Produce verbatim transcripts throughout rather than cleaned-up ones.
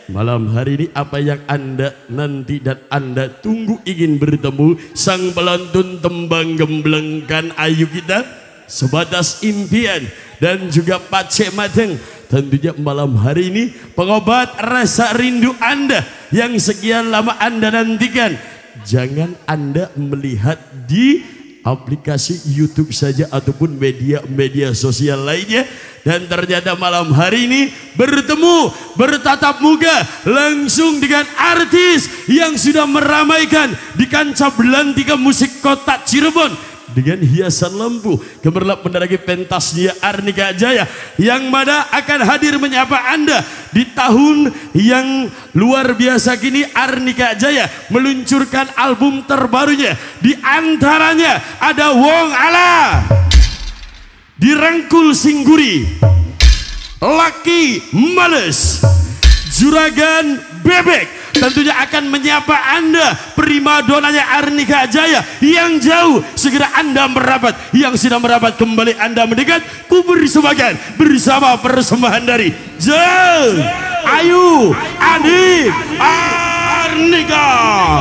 Malam hari ini apa yang Anda nanti dan Anda tunggu ingin bertemu sang pelantun tembang gemblengkan ayu kita sebatas impian dan juga Pace Mateng. Tentunya malam hari ini pengobat rasa rindu Anda yang sekian lama Anda nantikan. Jangan Anda melihat di aplikasi YouTube saja ataupun media-media sosial lainnya, dan ternyata malam hari ini bertemu bertatap muka langsung dengan artis yang sudah meramaikan di kancah belantika musik kota Cirebon dengan hiasan lampu gemerlap menerangi pentasnya Arnika Jaya, yang mana akan hadir menyapa Anda di tahun yang luar biasa kini. Arnika Jaya meluncurkan album terbarunya, di antaranya ada Wong Ala, Dirangkul Singguri, Laki Males, Juragan Bebek. Tentunya akan menyapa Anda primadonanya Arnika Jaya yang jauh. Segera Anda merapat, yang sudah merapat kembali Anda mendekat. Ku bersebagian bersama persembahan dari Jel Ayu Adi Arnika.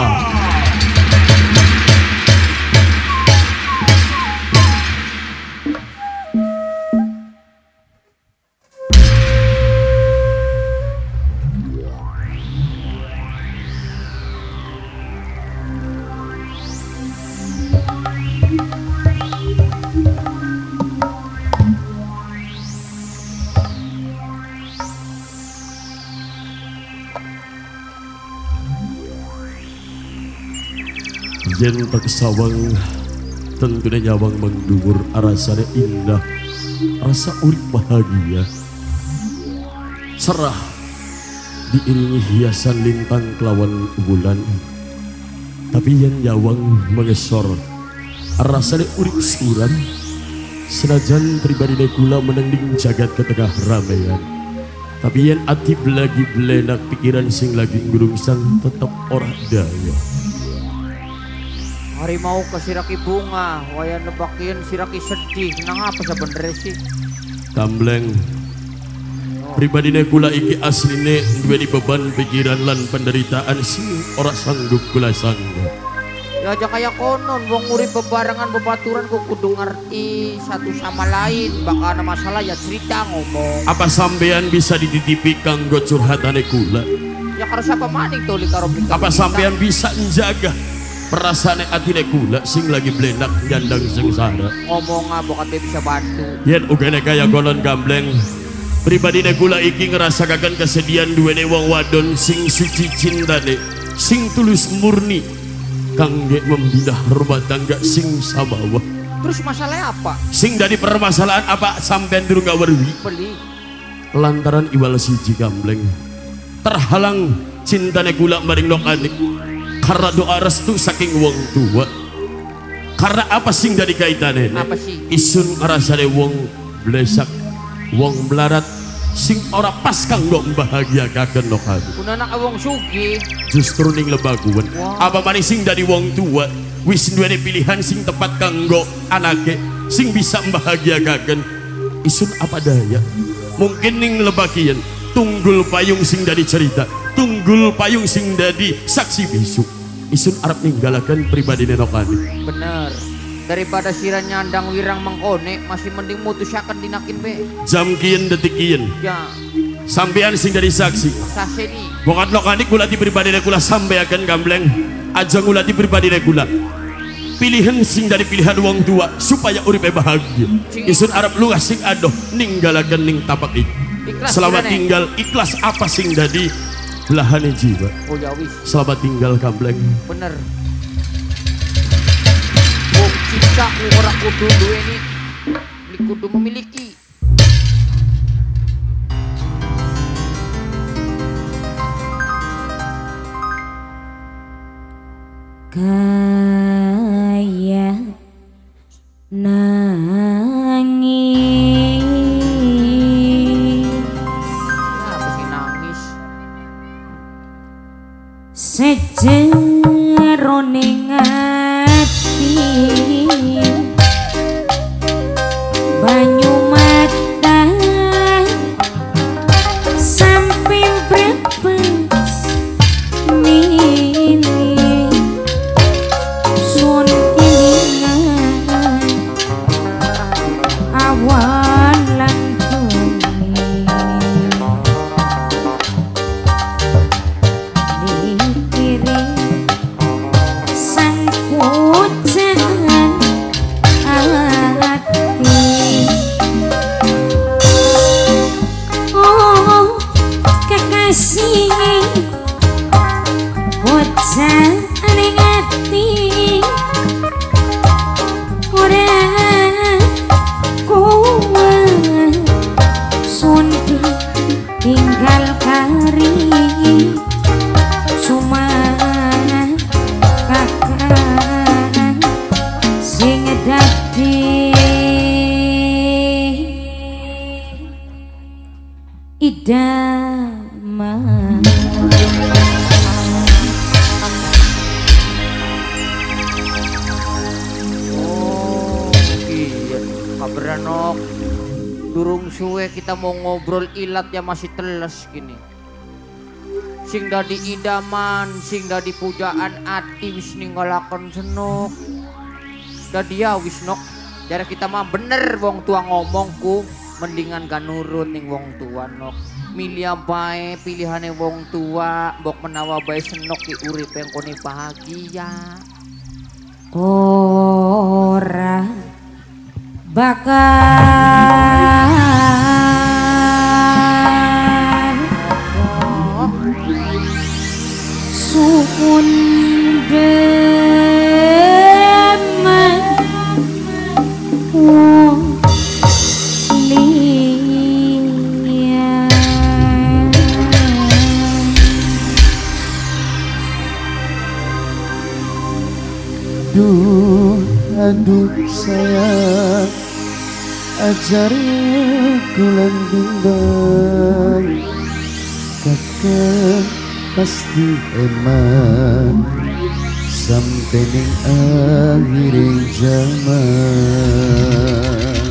Yen tak sawang tentunya nyawang mengduwur, rasanya indah, rasa urip bahagia serah diiringi hiasan lintang kelawan bulan. Tapi yen nyawang mengesor rasanya urip suram, senajan pribadi kula menending jagat ketengah ramean. Tapi yen ati lagi belenak pikiran sing lagi ngurungsang tetep ora daya. Harimau ke siraki bunga, wayan nebakin siraki sedih. Nang apa sebenernya sih? Kambleng, oh. Pribadine kula iki asline duweni beban pikiran lan penderitaan sing ora sanggup kula sanggup. Ya aja kayak konon, wong urip bebarengan bebaturan kok kudu ngerti satu sama lain. Bakal ada masalah ya cerita ngomong. Apa sampean bisa dititipi kanggo curhatane kula? Ya karo siapa maning tuh li karo apa sampean bisa njaga perasaan atine kula sing lagi belenak nyandang sengsara? Ngomong abokate bisa bantu. Yen ugane kaya konon Kambleng, pribadine kula iki ngrasakaken kesedihan duwene wong wadon sing suci cintane, sing tulus murni kangge membina rumah tangga sing samawa. Terus masalahnya apa? Sing dari permasalahan apa sampean durung gak werwi? Beli. Lantaran iwal siji Kambleng, terhalang cintane kula maring Nokanik karena doa restu saking wong tua. Karena apa sing dari kaitane? Apa sih? Isun ngrasane wong blesak, wong melarat sing ora pas kanggo mbahagiakaken Nokanik. Punana wong sugih justru ning lebaguan. Wow. Apa maning sing dari wong tua wis duweni pilihan sing tepat kanggo anake sing bisa mbahagiakaken. Isun apa daya? Mungkin ning lebagian tunggul payung sing dari cerita, tunggul payung sing dadi saksi bisu. Isun arep ninggalaken pribadine Nokanik. Bener. Daripada sira nyandang wirang mengkone, masih mending mutusaken dinakin be. Jam kian detik kian. Ya. Sampean sing dari saksi. Saseni. Bokat Nokanik gulati pribadine kula sampeaken Kambleng. Aja gulati pribadine kula. Pilihan sing dari pilihan wong tua supaya uripe bahagia. Isun arep lunga sing adoh ninggalaken ning tapak iki. Selamat tinggal ikhlas apa sing dadi belahane jiwa. Oh ya wis. Selamat tinggal Kambleng. Bener. Wong cinta ora kudu duweni, li kudu memiliki. Kaya nangis. Apa sih nangis? Sejeroning ati banyu mata sampai berapa sing bocah ning ati ora kuat sundu tinggal kari cuma kakang sing dadi idaman. Oh iya kabranok durung suwe kita mau ngobrol ilat ya masih teles gini sing dadi idaman sing dadi pujaan ati wis ninggalaken senok dadi ya wis nok jare kita mah bener wong tua ngomongku mendingan gak nurut ning wong tua nok milih bae pilihane wong tua mbok menawa bae senok di urip yang kone bahagia ora bakal suun demen wong liya Duh, aduh sayang ajar kulan bimbang kakak pasti eman sampai ning akhiring zaman.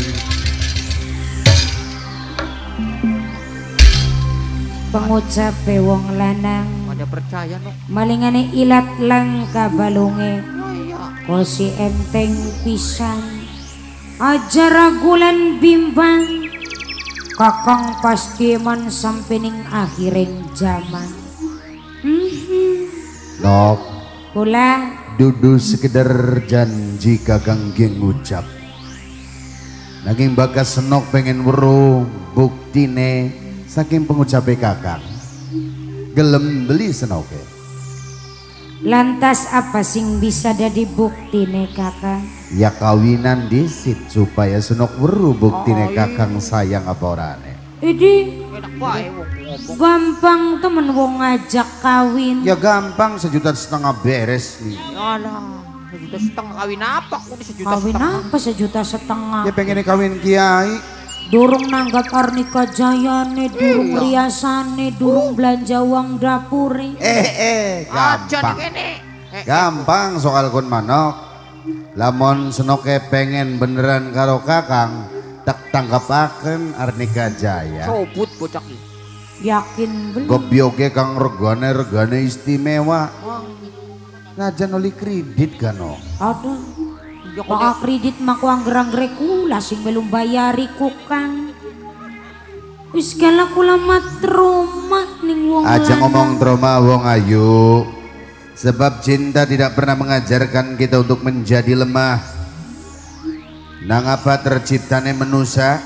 pengucap wong lanang ada percaya nok malingane ilat langka balunge iya kosi enteng pisan aja ragulan bimbang kakang pasti man sampai ning akhiring zaman. Mhm. Nok, Kula dudu sekedar janji kakang geng ngucap. Nanging bagas senok pengen weruh buktine saking pengucape kakang. Gelem beli senoke. lantas apa sing bisa dadi buktine kakang? Ya kawinan disit supaya senok weruh buktine kakang sayang apa orane. Idi enak bae wong ngomong gampang temen wong ngajak kawin. Ya gampang sejuta setengah beres nih. alah sejuta setengah kawin apa aku nih sejuta Kawin setengah apa sejuta setengah? Ya pengen kawin kiai. Durung nanggap arnika jayane, durung riasane, durung belanja uang dapure. Eh eh aja nih gampang. kene eh, Gampang soal kun manok. Lamun senoke pengen beneran karo kakang tak tanggapaken Arnika Jaya. sobut bocah iki Yakin belum? Gobyoke kang regane regane istimewa. Najan oli kredit kan no. Aduh, ya maka kredit mak uang gerang-gerek kula sing belum bayari kukang. Wis gala kula mat rumah ning wong Aja lanang. ngomong trauma wong ayu. Sebab cinta tidak pernah mengajarkan kita untuk menjadi lemah. Nang apa terciptane manusia?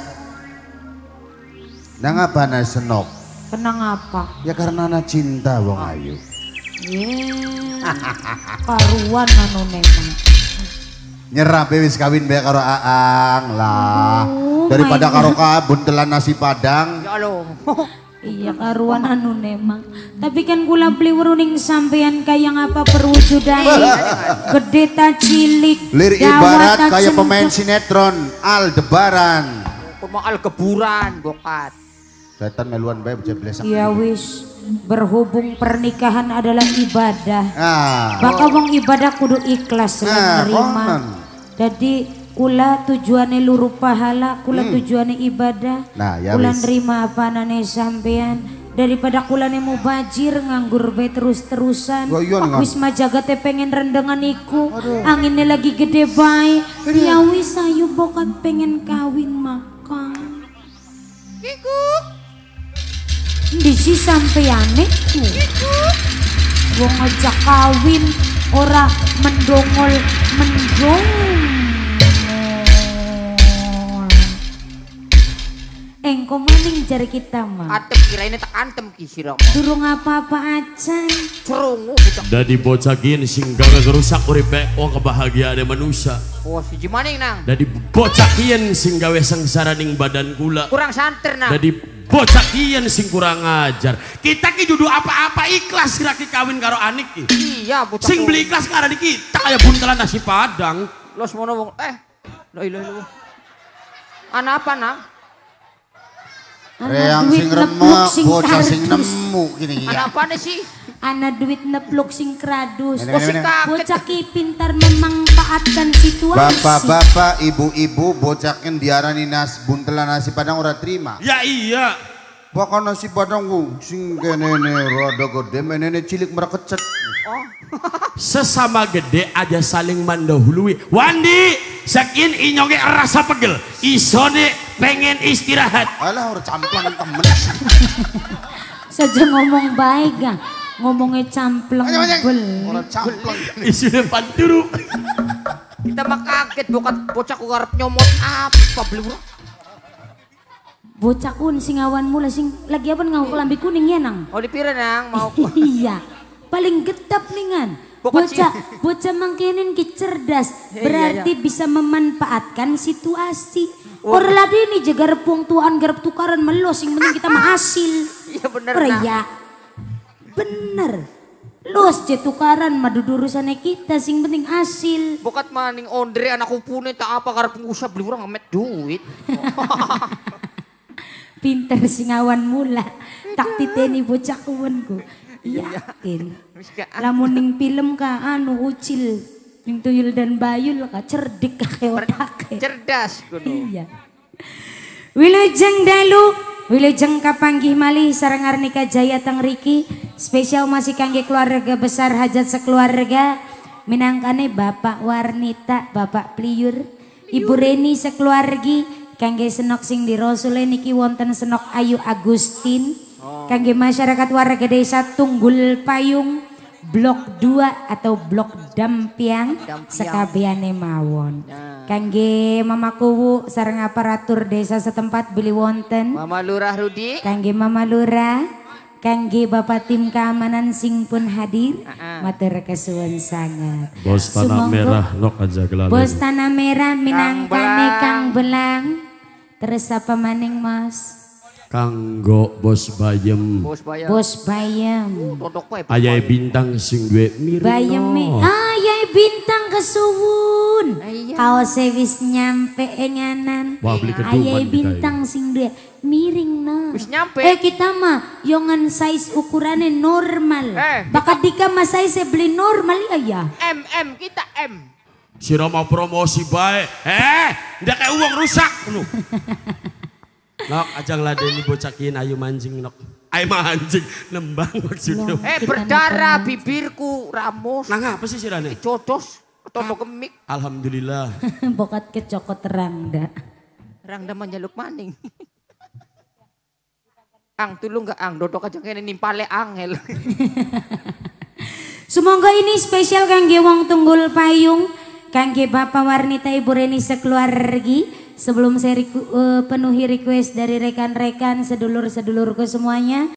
Nang apa na senok? Kenang apa? Ya karena na cinta wong ayu. Ye, karuan anu nemang. Nyerah be wis kawin be karo Aang lah. Oh, Daripada my karo kabun telan nasi padang. ya alo Iya karuan anu nemang. Tapi kan kula beli weruning sampean kaya apa perwujudan. Gede ta cilik. Lir dawat ibarat ta kayak cengkok. pemain sinetron Aldebaran. pemal keburan bokat Setan meluan bae jeblesak. Ya wis, berhubung pernikahan adalah ibadah. Ah. Maka wong ibadah kudu ikhlas Nah, lan nerima. konon. Jadi kula tujuannya luru pahala, kula tujuannya ibadah. Nah, ya kula wis. nerima apanane sampean daripada kula nemu bajir nganggur bae terus-terusan. Oh, iya, ngang- Wis majagate pengen rendengan iku, anginnya lagi gede bae. Ya wis ayo bokat pengen kawin maka. Di si sampeane ku. Wong ngajak kawin ora mendongol mendongol. engko maning jari kita mah. Antem kirain tak antem ki sira. Durung apa-apa acan. Cerungu bocah. Dadi bocah gini sing gagal ngerusak uripe wong kebahagiaan manusia. Oh siji maning nang. Dadi bocah kian sing gawe sengsara ning badan kula. Kurang santer nang. Dadi bocah kian sing kurang ajar. Kita ki dudu apa-apa ikhlas kira ki kawin karo anik ki. Iya bocah. Sing beli ikhlas karena di kita kayak buntelan nasi padang. Los mono wong eh. Lo ilo ilo. Ana apa nang? Reang sing remek, bocah sing nemu gini Ana ya. apa nih sih? Ana duit nepluk sing kradus. Ini, ini, ini. Bocah ki pintar memanfaatkan situasi. Bapak-bapak, ibu-ibu, bocah kan diarani nas buntelan nasi padang ora terima. Ya iya. Bahkan nasi padang ku sing kene rada gede menene cilik merekecet. Oh. Sesama gede aja saling mendahului. Wandi, sakin inyonge rasa pegel. Isone pengen istirahat. Alah ora camplang temen. Saja ngomong baik ga. Ngomongnya campleng bel. Ora camplang. Isine panturu. Kita mah kaget bokat bocah ku arep nyomot apa beli bro. Bocah kun sing awan mula sing lagi apa ngau kelambi kuning ya nang. Oh dipira nang mau. Iya. Paling getap ningan. Bocah bocah mangkenen ki cerdas. Berarti bisa memanfaatkan situasi. Orang lagi ini jaga repung tuan garap tukaran melos sing penting kita mah hasil. Iya bener Ora nang. ya. Bener. Los je tukaran madu urusannya kita sing penting hasil. Bokat maning ondre anak kupune tak apa karep ngusah beli urang ngemet duit. Pinter sing awan mula. Tak titeni bocah kuwenku. Yakin. Lamun ning film ka anu ucil. Ning tuyul dan bayul ka cerdik ka keotake. Cerdas kudu. Iya. Wilujeng dalu, wilujeng kapanggih malih sareng Arnika Jaya teng riki. Spesial masih kangge keluarga besar hajat sekeluarga. Minangkane Bapak Warnita, Bapak Pliur, Ibu Reni sekeluargi. Kangge senok sing dirosule niki wonten senok Ayu Agustin. Kangge masyarakat warga desa Tunggul Payung Blok dua atau Blok Dampiang, Dampiang. sekabiane mawon. Nah. Kangge Mama Kuwu sareng aparatur desa setempat beli wonten. Mama Lurah Rudi. Kangge Mama Lurah, kangge Bapak tim keamanan sing pun hadir. Uh-uh. Matur kesuwun sangat. Bos tanah Sumangga merah nok aja gelalen. Bos tanah merah minangkane Belang. Kang Belang. Terus apa maning Mas? Kanggo bos bayem. Bos bayar. Bos Bayam. Dodok wae. Ayai bintang sing duwe mirip. Bayam me. Ayai bintang kesuwun. Iya. Kaose wis nyampe enganan. Wah, beli keduman Ayai kita bintang sing duwe miring na. Wis nyampe. Eh kita mah yongan size ukurannya normal. Eh, Baka dika mas size beli normal ya ya. M M kita M. Sira mau promosi bae. Eh, ndak kayak uang rusak lu. Nok ajang ladeni bocah kieu ayu mancing nok. Ayo mancing nembang maksudnya. Loh. Eh Kita berdarah nonton. bibirku ramos. Nang apa sih sirane? Codos. Toto gemik. Alhamdulillah. Bokat kecokot terang dah. Rang dah manjaluk maning. Ang tulung gak ang dodok aja kene nimpale angel. Semoga ini spesial kangge wong Tunggul Payung, kangge Bapak Warnita Ibu Reni sekeluargi. Sebelum saya riku, uh, penuhi request dari rekan-rekan sedulur-sedulurku semuanya.